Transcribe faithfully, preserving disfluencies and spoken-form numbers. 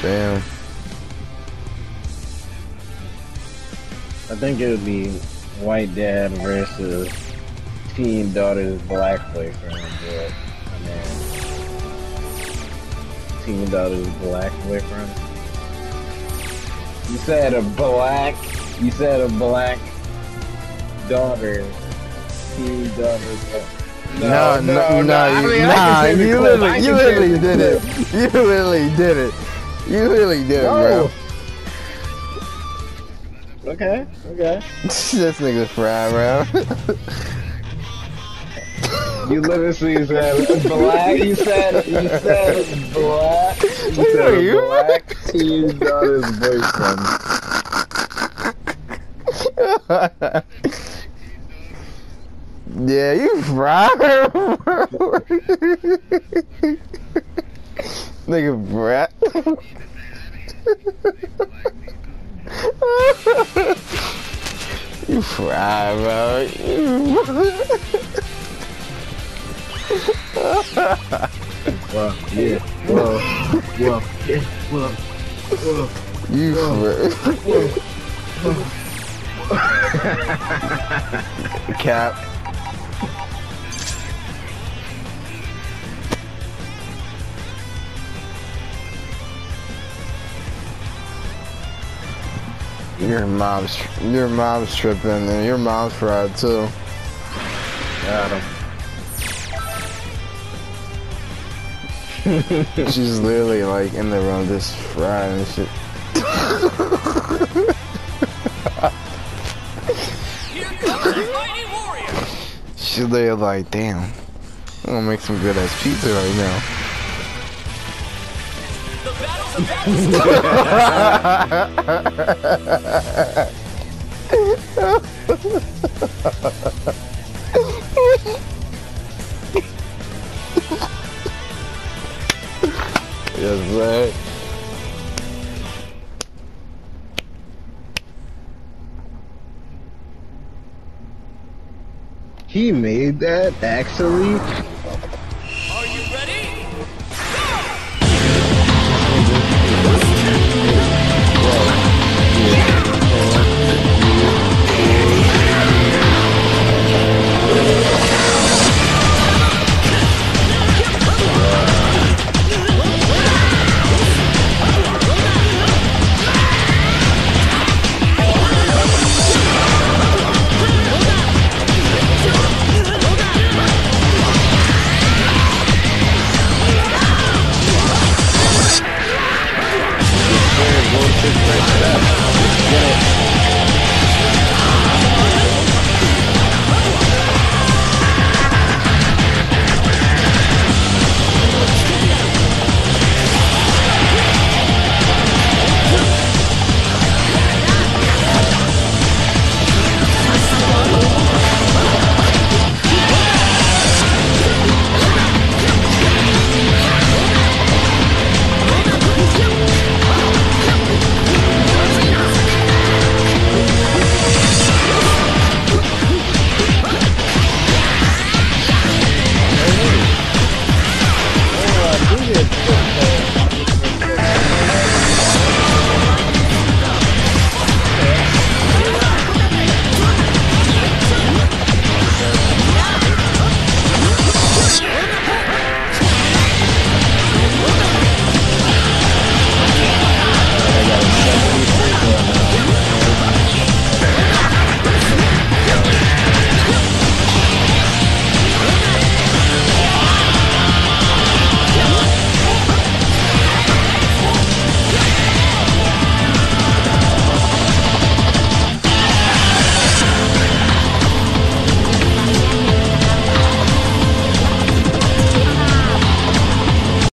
Damn. I think it would be white dad versus teen daughter's black boyfriend. But, I mean, teen daughter's black boyfriend. You said a black. You said a black daughter. Teen daughter's. No, no, no, no, I mean, nah, you literally, you literally did clip. it. You literally did it. You literally did it, No. bro. Okay, okay. This nigga's fried, bro. You literally said black. You said you said black. You said You? black teen daughter's boyfriend. Yeah, you fried, bro. Nigga, brat. You fried, bro. Well, yeah, well, well, yeah, well, well. You fried. Cap. Your mom's, your mom's tripping, and your mom's fried too. Got him. She's literally like in the room just fried and shit. Here comes the mighty warrior. She's literally like, damn, I'm gonna make some good ass pizza right now. The battle's about Yes, right. He made that actually. Are you ready? Get it.